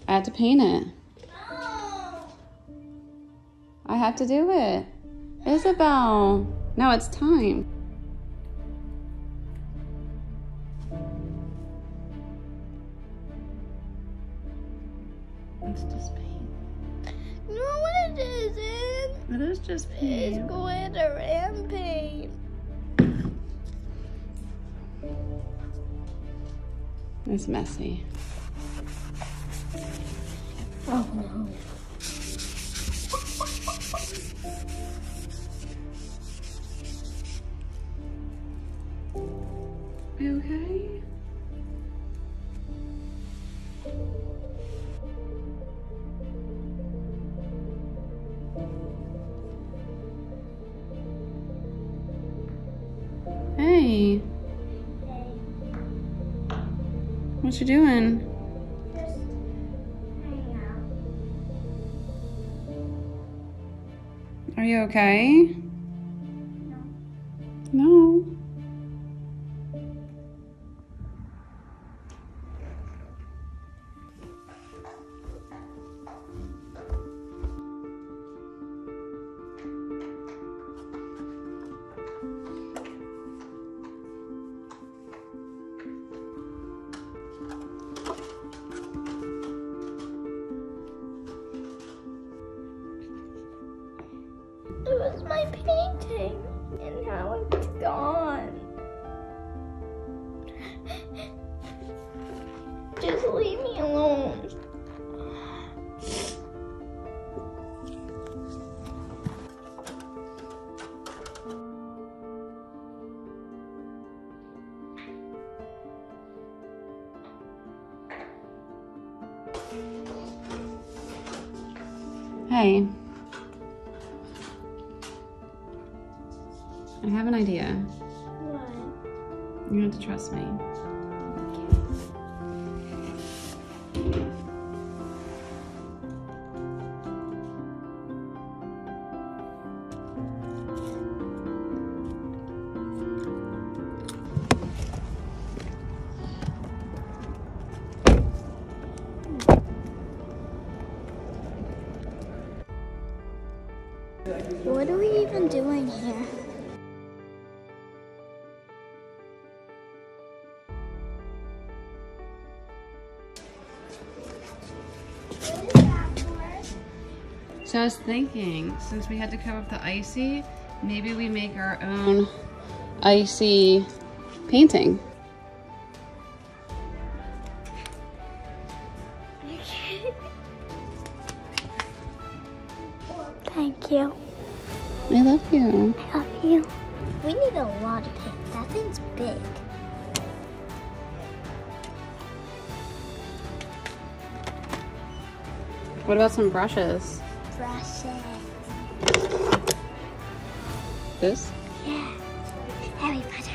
I had to paint it. No. I have to do it. Isabelle. No, it's time. It's just paint. You know what it isn't? It is just paint. It's glitter and paint. It's messy. Oh no. You okay? Hey. What you doing? Just hang out. Are you okay? No. No. It was my painting, and now it's gone. Just leave me alone. Hey. I have an idea. What? You have to trust me. What are we even doing here? What is that for? So I was thinking, since we had to cover up the ICEE, maybe we make our own ICEE painting. Thank you. I love you. I love you. We need a lot of paint. That thing's big. What about some brushes? Brushes. This? Yeah. Harry Potter.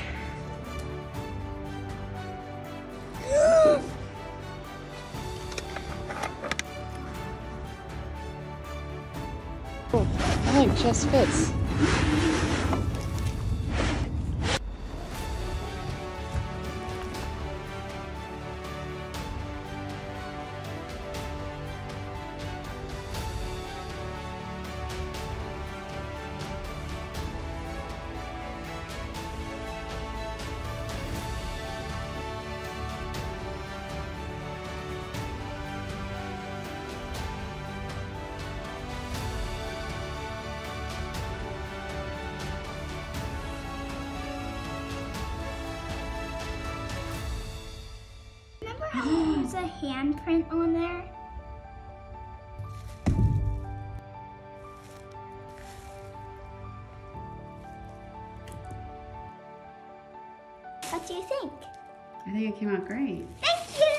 Oh, that like just fits. Remember how there's a handprint on there? What do you think? I think it came out great. Thank you!